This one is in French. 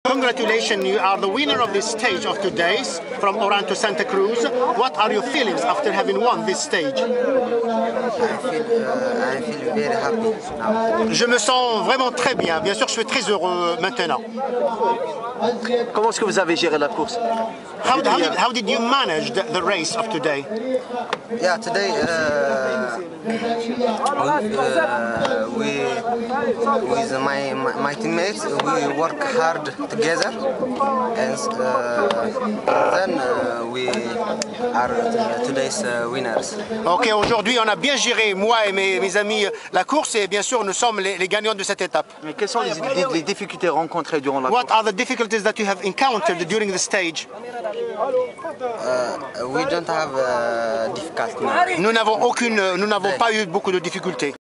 Congratulations, you are the winner of this stage of today's from Oran to Santa Cruz. What are your feelings after having won this stage? I feel very happy now. Je me sens vraiment très bien. Bien sûr, je suis très heureux maintenant. Comment est-ce que vous avez géré la course? How did you manage the race of today? Yeah, today we with my teammates we work hard together, and then we are today's winners. Ok, aujourd'hui on a bien géré, moi et mes amis, la course, et bien sûr nous sommes les gagnants de cette étape. Mais quelles sont les difficultés rencontrées durant la course? What are the difficulties that you have encountered during the stage? We don't have difficulty now. Nous n'avons pas eu beaucoup de difficultés.